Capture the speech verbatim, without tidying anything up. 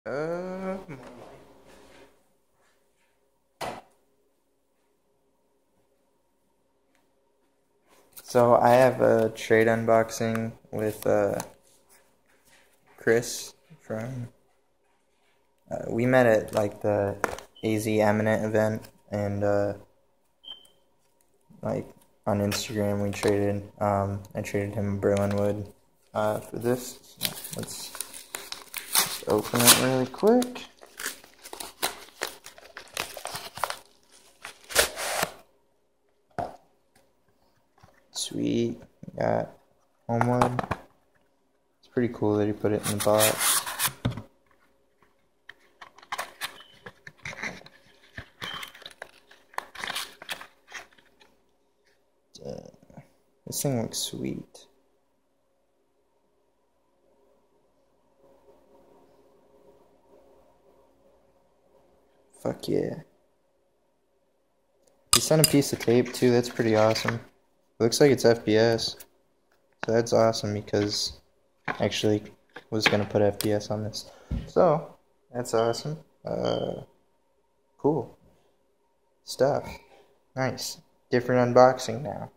Uh, so I have a trade unboxing with uh, Chris from. Uh, we met at like the A Z Eminent event, and uh, like on Instagram we traded. Um, I traded him Berlinwood uh, for this. So let's just open it really quick. Sweet. We got Homewood. It's pretty cool that he put it in the box. Uh, this thing looks sweet. Fuck yeah. He sent a piece of tape too, that's pretty awesome. It looks like it's F P S. So that's awesome because I actually was gonna put F P S on this. So that's awesome. Uh cool stuff. Nice. Different unboxing now.